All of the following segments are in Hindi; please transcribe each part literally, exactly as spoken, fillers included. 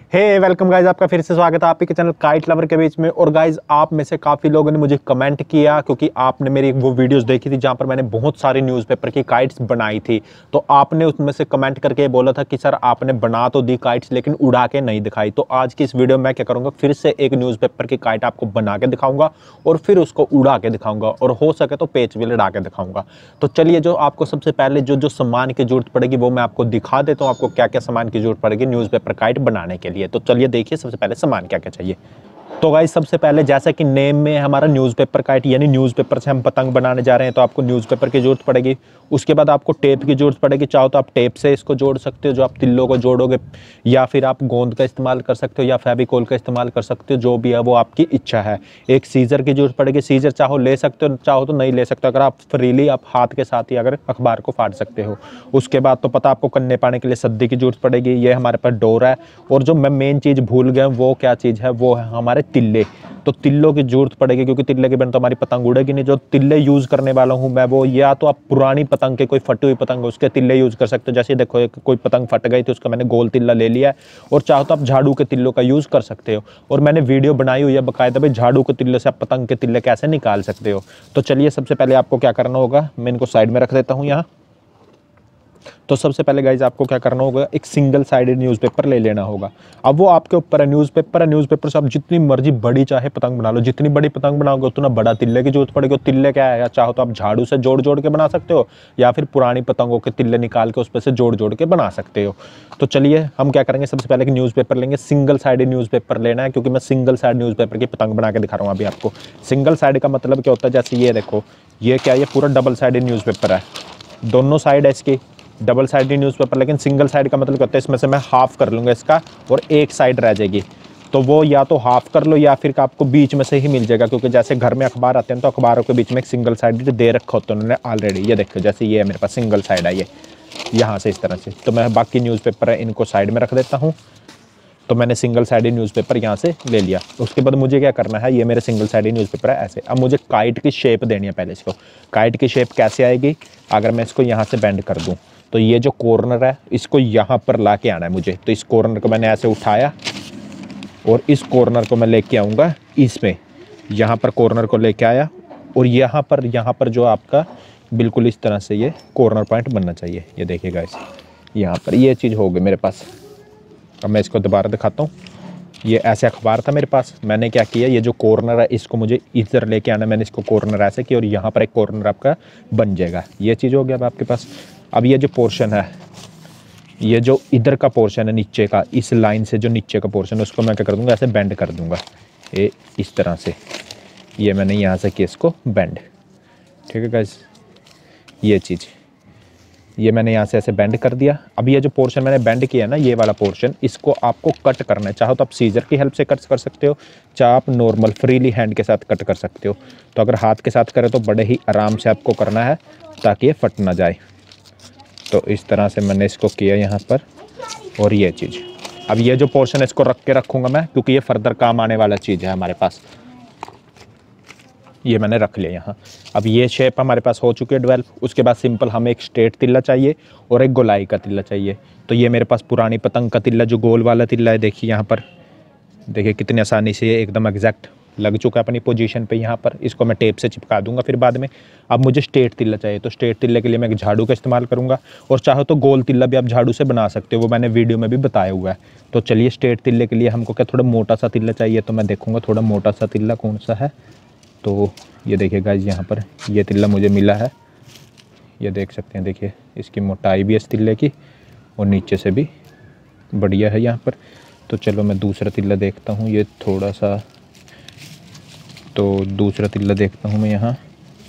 हे वेलकम गाइज, आपका फिर से स्वागत है आपके चैनल काइट लवर के बीच में। और गाइज आप में से काफ़ी लोगों ने मुझे कमेंट किया क्योंकि आपने मेरी वो वीडियोस देखी थी जहां पर मैंने बहुत सारी न्यूज़पेपर की काइट्स बनाई थी। तो आपने उसमें से कमेंट करके बोला था कि सर आपने बना तो दी काइट्स लेकिन उड़ा के नहीं दिखाई। तो आज की इस वीडियो में मैं क्या करूँगा, फिर से एक न्यूज़पेपर की काइट आपको बना के दिखाऊँगा और फिर उसको उड़ा के दिखाऊँगा और हो सके तो पेच भी लड़ा के दिखाऊँगा। तो चलिए, जो आपको सबसे पहले जो जो सामान की जरूरत पड़ेगी वो मैं आपको दिखा देता हूँ, आपको क्या क्या सामान की जरूरत पड़ेगी न्यूज़पेपर काइट बनाने के लिए। तो चलिए देखिए सबसे पहले सामान क्या क्या चाहिए। तो गाइस सबसे पहले, जैसा कि नेम में हमारा न्यूज़पेपर काइट यानी न्यूज़पेपर से हम पतंग बनाने जा रहे हैं, तो आपको न्यूज़पेपर की जरूरत पड़ेगी। उसके बाद आपको टेप की जरूरत पड़ेगी। चाहो तो आप टेप से इसको जोड़ सकते हो, जो आप तिल्लों को जोड़ोगे, या फिर आप गोंद का इस्तेमाल कर सकते हो या फेविकोल का इस्तेमाल कर सकते हो, जो भी है वो आपकी इच्छा है। एक सीजर की जरूरत पड़ेगी। सीजर चाहो ले सकते हो, चाहो तो नहीं ले सकते। अगर आप फ्रीली आप हाथ के साथ ही अगर अखबार को फाड़ सकते हो। उसके बाद तो पता आपको कन्ने पाने के लिए सद्दी की जरूरत पड़ेगी। ये हमारे पास डोर है। और जो मैं मेन चीज़ भूल गया वो क्या चीज़ है, वो है हमारे तिल्ले। तो तिल्लों की जरूरत पड़ेगी क्योंकि तिल्ले के बिना तो हमारी पतंग उड़ेगी नहीं। जो तिल्ले यूज़ करने वाला हूँ मैं, वो या तो आप पुरानी पतंग के, कोई फटी हुई पतंग है उसके तिल्ले यूज़ कर सकते हो। जैसे देखो एक कोई पतंग फट गई तो उसका मैंने गोल तिल्ला ले लिया है। और चाहो तो आप झाड़ू के तिल्लों का यूज़ कर सकते हो। और मैंने वीडियो बनाई हुई है बाकायदा भाई, झाड़ू के तिल्ले से आप पतंग के तिल्ले कैसे निकाल सकते हो। तो चलिए सबसे पहले आपको क्या करना होगा, मैं इनको साइड में रख देता हूँ यहाँ। तो सबसे पहले गाइज आपको क्या करना होगा, एक सिंगल साइडेड न्यूज़पेपर ले लेना होगा। अब वो आपके ऊपर है, न्यूज़पेपर है, न्यूज़पेपर से आप जितनी मर्जी बड़ी चाहे पतंग बना लो। जितनी बड़ी पतंग बनाओगे उतना बड़ा तिल्ले की जरूरत पड़ेगी। तिल्ले क्या है, चाहो तो आप झाड़ू से जोड़ जोड़ के बना सकते हो या फिर पुरानी पतंगों के तिल्ले निकाल के उस पर से जोड़ जोड़ के बना सकते हो। तो चलिए हम क्या करेंगे, सबसे पहले एक न्यूज़पेपर लेंगे। सिंगल साइडेड न्यूज़पेपर लेना है क्योंकि मैं सिंगल साइड न्यूज़पेपर की पतंग बना के दिखा रहा हूँ अभी आपको। सिंगल साइड का मतलब क्या होता है, जैसे ये देखो, ये क्या है, ये पूरा डबल साइडेड न्यूज़पेपर है। दोनों साइड है इसकी डबल साइडेड न्यूज़पेपर, लेकिन सिंगल साइड का मतलब क्या होता है, इसमें से मैं हाफ कर लूँगा इसका और एक साइड रह जाएगी। तो वो या तो हाफ कर लो या फिर आपको बीच में से ही मिल जाएगा, क्योंकि जैसे घर में अखबार आते हैं तो अखबारों के बीच में एक सिंगल साइड दे रखा होता है उन्होंने ऑलरेडी। ये देखो जैसे ये है मेरे पास सिंगल साइड है, ये यहाँ से इस तरह से। तो मैं बाकी न्यूज़पेपर है इनको साइड में रख देता हूँ। तो मैंने सिंगल साइडेड न्यूज़पेपर यहाँ से ले लिया। उसके बाद मुझे क्या करना है, ये मेरे सिंगल साइडेड न्यूज़पेपर है ऐसे। अब मुझे काइट की शेप देनी है पहले इसको। काइट की शेप कैसे आएगी, अगर मैं इसको यहाँ से बेंड कर दूँ तो ये जो कॉर्नर है इसको यहाँ पर ला के आना है मुझे। तो इस कॉर्नर को मैंने ऐसे उठाया और इस कॉर्नर को मैं लेके आऊँगा इसमें, यहाँ पर कॉर्नर को लेके आया और यहाँ पर यहाँ पर जो आपका बिल्कुल इस तरह से ये कॉर्नर पॉइंट बनना चाहिए। ये देखिएगा इस यहाँ पर ये चीज़ हो गई मेरे पास। अब मैं इसको दोबारा दिखाता हूँ। ये ऐसे अखबार था मेरे पास, मैंने क्या किया, ये जो कॉर्नर है इसको मुझे इधर लेके आना। मैंने इसको कॉर्नर ऐसे किया और यहाँ पर एक कॉर्नर आपका बन जाएगा। ये चीज़ हो गया अब आपके पास। अब ये जो पोर्शन है, ये जो इधर का पोर्शन है नीचे का, इस लाइन से जो नीचे का पोर्शन है उसको मैं क्या कर दूँगा, ऐसे बेंड कर दूँगा ये इस तरह से। ये मैंने यहाँ से किया इसको बेंड, ठीक है गाइस। ये चीज़ ये मैंने यहाँ से ऐसे बेंड कर दिया। अब ये जो पोर्शन मैंने बेंड किया ना, ये वाला पोर्शन, इसको आपको कट करना है। चाहो तो आप सीजर की हेल्प से कट कर सकते हो, चाहे आप नॉर्मल फ्रीली हैंड के साथ कट कर सकते हो। तो अगर हाथ के साथ करें तो बड़े ही आराम से आपको करना है ताकि ये फट ना जाए। तो इस तरह से मैंने इसको किया यहाँ पर। और ये चीज़, अब ये जो पोर्शन है इसको रख के रखूँगा मैं, क्योंकि ये फर्दर काम आने वाला चीज़ है हमारे पास। ये मैंने रख लिया यहाँ। अब ये शेप हमारे पास हो चुकी है डेवलप। उसके बाद सिंपल हमें एक स्ट्रेट तिल्ला चाहिए और एक गोलाई का तिल्ला चाहिए। तो ये मेरे पास पुरानी पतंग का तिल्ला, जो गोल वाला तिल्ला है, देखिए यहाँ पर, देखिए कितनी आसानी से ये एकदम एग्जैक्ट लग चुका है अपनी पोजीशन पे यहाँ पर। इसको मैं टेप से चिपका दूंगा फिर बाद में। अब मुझे स्ट्रेट तिल्ला चाहिए, तो स्ट्रेट तिल्ले के लिए मैं एक झाड़ू का इस्तेमाल करूँगा। और चाहो तो गोल तिल्ला भी आप झाड़ू से बना सकते हो, वो मैंने वीडियो में भी बताया हुआ है। तो चलिए, स्ट्रेट तिल्ले के लिए हमको क्या थोड़ा मोटा सा तिल्ला चाहिए, तो मैं देखूँगा थोड़ा मोटा सा तिल्ला कौन सा है। तो ये देखिए गाइस, यहाँ पर ये तिल्ला मुझे मिला है। ये देख सकते हैं, देखिए इसकी मोटाई भी है इस तिल्ले की और नीचे से भी बढ़िया है यहाँ पर। तो चलो मैं दूसरा तिल्ला देखता हूँ, ये थोड़ा सा, तो दूसरा तिल्ला देखता हूँ मैं यहाँ।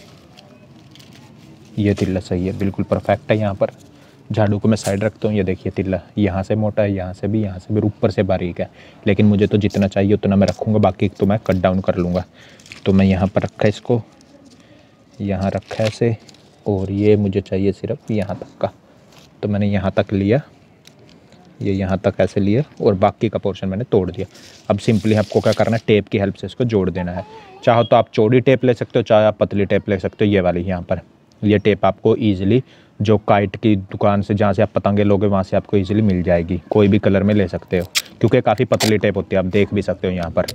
ये तिल्ला सही है, बिल्कुल परफेक्ट है यहाँ पर। झाड़ू को मैं साइड रखता हूँ। ये देखिए तिल्ला यहाँ से मोटा है, यहाँ से भी, यहाँ से भी, ऊपर से बारीक है। लेकिन मुझे तो जितना चाहिए उतना मैं रखूँगा, बाकी तो मैं कट डाउन कर लूँगा। तो मैं यहाँ पर रखा इसको, यहाँ रखा है ऐसे, और ये मुझे चाहिए सिर्फ यहाँ तक का। तो मैंने यहाँ तक लिया, ये यहाँ तक ऐसे लिया और बाकी का पोर्शन मैंने तोड़ दिया। अब सिंपली आपको क्या करना है, टेप की हेल्प से इसको जोड़ देना है। चाहो तो आप चौड़ी टेप ले सकते हो, चाहे आप पतली टेप ले सकते हो। ये वाली यहाँ पर ये टेप आपको ईजिली जो काइट की दुकान से जहाँ से आप पतंगे लोगे वहाँ से आपको इजीली मिल जाएगी, कोई भी कलर में ले सकते हो, क्योंकि काफ़ी पतली टेप होती है, आप देख भी सकते हो यहाँ पर।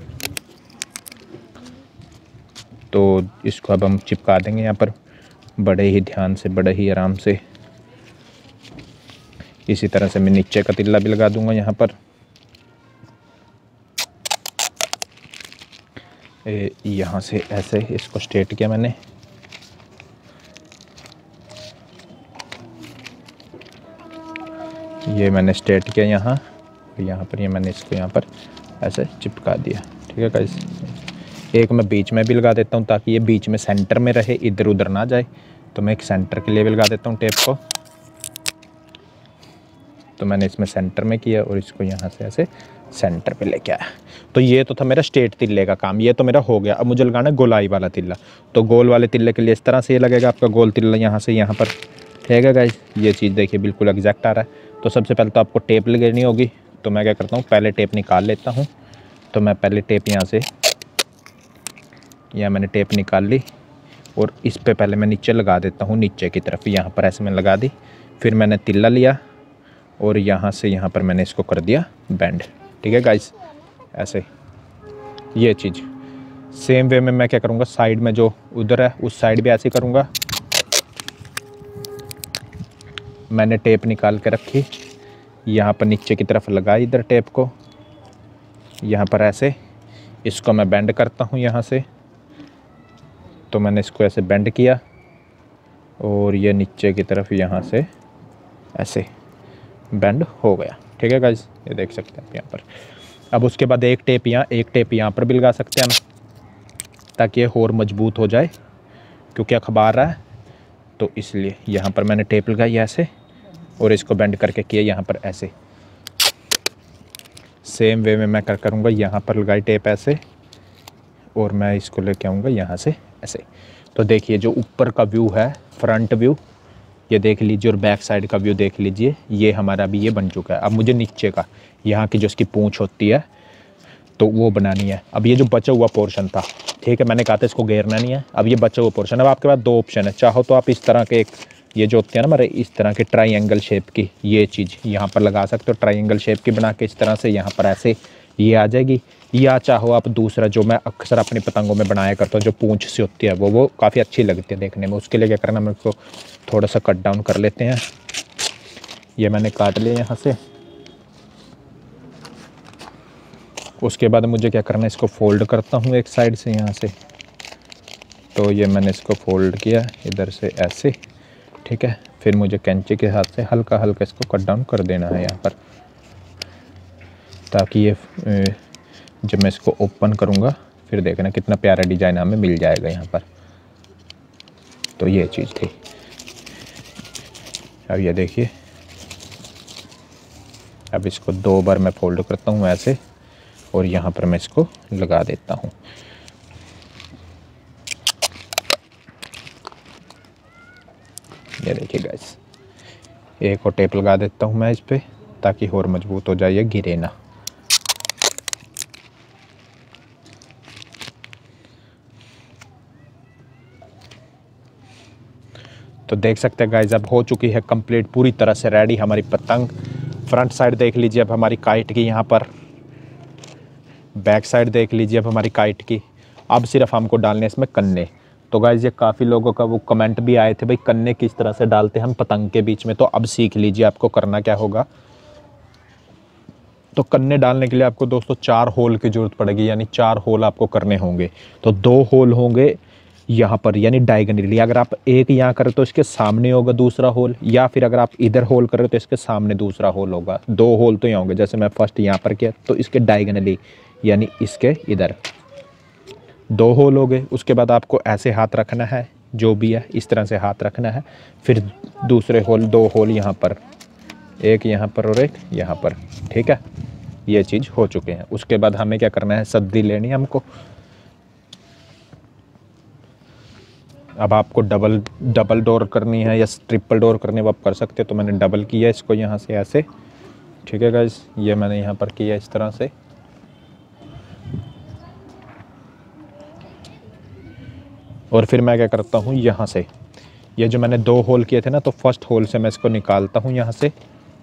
तो इसको अब हम चिपका देंगे यहाँ पर बड़े ही ध्यान से, बड़े ही आराम से। इसी तरह से मैं नीचे का तिल्ला भी लगा दूंगा यहाँ पर। यहाँ से ऐसे इसको स्ट्रेट किया मैंने, ये मैंने स्ट्रेट किया यहाँ, यहाँ पर ये मैंने इसको यहाँ पर ऐसे चिपका दिया। ठीक है गाइस, एक मैं बीच में भी लगा देता हूँ ताकि ये बीच में सेंटर में रहे, इधर उधर ना जाए। तो मैं एक सेंटर के लिए भी लगा देता हूँ टेप को। तो मैंने इसमें सेंटर में किया और इसको यहाँ से ऐसे सेंटर पे लेके आया। तो ये तो था मेरा स्ट्रेट तिल्ले का काम, ये तो मेरा हो गया। अब मुझे लगाना है गोलाई वाला तिल्ला। तो गोल वाले तिल्ले के लिए इस तरह से ये लगेगा आपका गोल तिल्ला यहाँ से यहाँ पर। ठीक है गाइस, ये चीज़ देखिए बिल्कुल एग्जैक्ट आ रहा है। तो सबसे पहले तो आपको टेप लगानी होगी। तो मैं क्या करता हूँ, पहले टेप निकाल लेता हूँ। तो मैं पहले टेप यहाँ से, यहाँ मैंने टेप निकाल ली और इस पे पहले मैं नीचे लगा देता हूँ, नीचे की तरफ यहाँ पर ऐसे मैंने लगा दी। फिर मैंने तिल्ला लिया और यहाँ से यहाँ पर मैंने इसको कर दिया बैंड। ठीक है गाइस, ऐसे ये चीज़ सेम वे में मैं क्या करूँगा, साइड में जो उधर है उस साइड भी ऐसे करूँगा। मैंने टेप निकाल के रखी, यहाँ पर नीचे की तरफ लगाई इधर टेप को, यहाँ पर ऐसे इसको मैं बेंड करता हूँ यहाँ से। तो मैंने इसको ऐसे बेंड किया और ये नीचे की तरफ यहाँ से ऐसे बेंड हो गया। ठीक है गाइस, ये देख सकते हैं आप यहाँ पर। अब उसके बाद एक टेप यहाँ, एक टेप यहाँ पर भी लगा सकते हैं हम, ताकि ये और मजबूत हो जाए, क्योंकि अखबार रहा है। तो इसलिए यहाँ पर मैंने टेप लगाई ऐसे और इसको बेंड करके किया यहाँ पर ऐसे। सेम वे में मैं कर करूँगा, यहाँ पर लगाई टेप ऐसे और मैं इसको लेके आऊँगा यहाँ से ऐसे। तो देखिए जो ऊपर का व्यू है, फ्रंट व्यू ये देख लीजिए और बैक साइड का व्यू देख लीजिए। ये हमारा अभी ये बन चुका है। अब मुझे नीचे का, यहाँ की जो इसकी पूंछ होती है तो वो बनानी है। अब ये जो बचा हुआ पोर्शन था, ठीक है, मैंने कहा था इसको घेरना नहीं है। अब ये बचा हुआ पोर्शन, अब आपके पास दो ऑप्शन है। चाहो तो आप इस तरह के एक, ये जो होती है ना हमारे इस तरह के ट्राइंगल शेप की ये चीज़ यहाँ पर लगा सकते हो, ट्राइंगल शेप की बना के इस तरह से यहाँ पर ऐसे ये आ जाएगी। या चाहो आप दूसरा जो मैं अक्सर अपनी पतंगों में बनाया करता हूँ, जो पूंछ से होती है वो वो काफ़ी अच्छी लगती है देखने में। उसके लिए क्या करना, मेरे को थोड़ा सा कट डाउन कर लेते हैं। ये मैंने काट लिया यहाँ से। उसके बाद मुझे क्या करना है, इसको फोल्ड करता हूँ एक साइड से यहाँ से। तो ये मैंने इसको फोल्ड किया इधर से ऐसे, ठीक है। फिर मुझे कैंची के हाथ से हल्का हल्का इसको कट डाउन कर देना है यहाँ पर, ताकि ये जब मैं इसको ओपन करूँगा फिर देखना कितना प्यारा डिज़ाइन हमें मिल जाएगा यहाँ पर। तो ये चीज़ थी। अब ये देखिए, अब इसको दो बार मैं फोल्ड करता हूँ ऐसे और यहाँ पर मैं इसको लगा देता हूँ। ये देखिए गाइस, एक और टेप लगा देता हूँ मैं इस पे, ताकि और मजबूत हो जाए, ये गिरे ना। तो देख सकते हैं गाइस, अब हो चुकी है कंप्लीट, पूरी तरह से रेडी हमारी पतंग। फ्रंट साइड देख लीजिए अब हमारी काइट की, यहाँ पर बैक साइड देख लीजिए अब हमारी काइट की। अब सिर्फ हमको डालने इसमें कन्ने। तो गाइस ये काफ़ी लोगों का वो कमेंट भी आए थे, भाई कन्ने किस तरह से डालते हैं हम पतंग के बीच में। तो अब सीख लीजिए आपको करना क्या होगा। तो कन्ने डालने के लिए आपको दोस्तों चार होल की ज़रूरत पड़ेगी, यानी चार होल आपको करने होंगे। तो दो होल होंगे यहाँ पर, यानी डायगोनली। अगर आप एक यहाँ करें तो इसके सामने होगा दूसरा होल, या फिर अगर आप इधर होल करें तो इसके सामने दूसरा होल होगा। दो होल तो यहाँ होंगे। जैसे मैं फर्स्ट यहाँ पर किया तो इसके डायगोनली, यानी इसके इधर दो होल हो गए। उसके बाद आपको ऐसे हाथ रखना है, जो भी है इस तरह से हाथ रखना है। फिर दूसरे होल, दो होल यहाँ पर, एक यहाँ पर और एक यहाँ पर, ठीक है। ये चीज़ हो चुके हैं। उसके बाद हमें क्या करना है, सद्दी लेनी है हमको। अब आपको डबल डबल डोर करनी है या ट्रिपल डोर करनी है वो आप कर सकते हो। तो मैंने डबल किया इसको यहाँ से ऐसे, ठीक है गाइस। ये मैंने यहाँ पर किया इस तरह से। और फिर मैं क्या करता हूँ, यहाँ से ये जो मैंने दो होल किए थे ना, तो फर्स्ट होल से मैं इसको निकालता हूँ यहाँ से।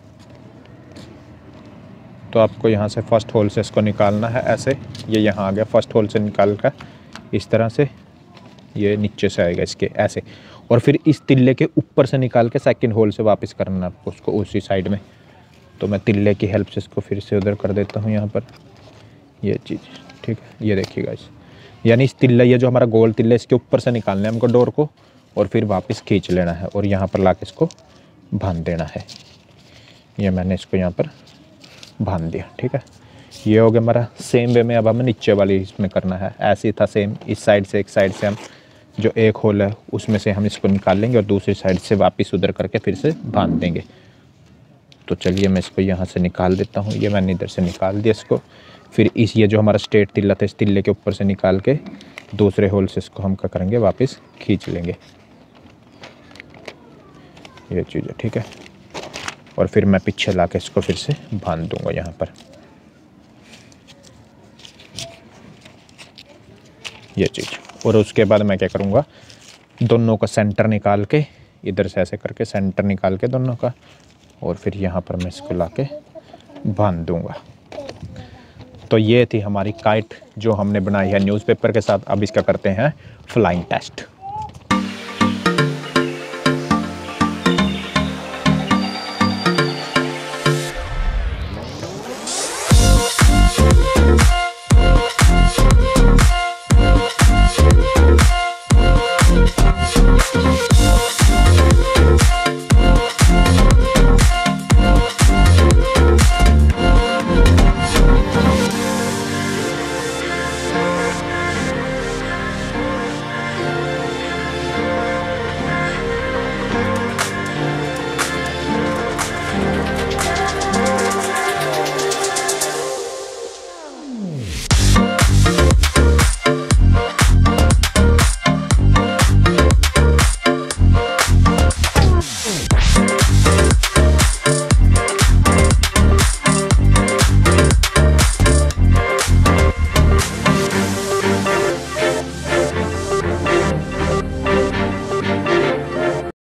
तो आपको यहाँ से फर्स्ट होल से इसको निकालना है ऐसे। ये यहाँ आ गया, फर्स्ट होल से निकाल कर इस तरह से ये नीचे से आएगा इसके ऐसे, और फिर इस तिल्ले के ऊपर से निकाल के सेकंड होल से वापस करना आपको उसको उसी साइड में। तो मैं तिल्ले की हेल्प से इसको फिर से उधर कर देता हूँ यहाँ पर, ये चीज़ ठीक है। ये देखिएगा इस, यानी इस तिल्ला, ये जो हमारा गोल तिल्ला, इसके ऊपर से निकालना है हमको डोर को, और फिर वापस खींच लेना है और यहाँ पर ला के इसको बांध देना है। ये मैंने इसको यहाँ पर बांध दिया, ठीक है। ये हो गया हमारा। सेम वे में अब हमें नीचे वाली इसमें करना है, ऐसे ही था सेम। इस साइड से एक साइड से हम जो एक होल है उसमें से हम इसको निकाल लेंगे और दूसरी साइड से वापस उधर करके फिर से बांध देंगे। तो चलिए मैं इसको यहाँ से निकाल देता हूँ। ये मैंने इधर से निकाल दिया इसको। फिर इस ये जो हमारा स्ट्रेट तिल्ला था, इस तिल्ले के ऊपर से निकाल के दूसरे होल से इसको हम क्या करेंगे, वापस खींच लेंगे। ये चीज़ है, ठीक है। और फिर मैं पीछे ला के इसको फिर से बांध दूंगा यहाँ पर, ये चीज़। और उसके बाद मैं क्या करूँगा, दोनों का सेंटर निकाल के इधर से ऐसे करके सेंटर निकाल के दोनों का, और फिर यहाँ पर मैं इसको ला के बांध दूँगा। तो ये थी हमारी काइट जो हमने बनाई है न्यूज़पेपर के साथ। अब इसका करते हैं फ्लाइंग टेस्ट।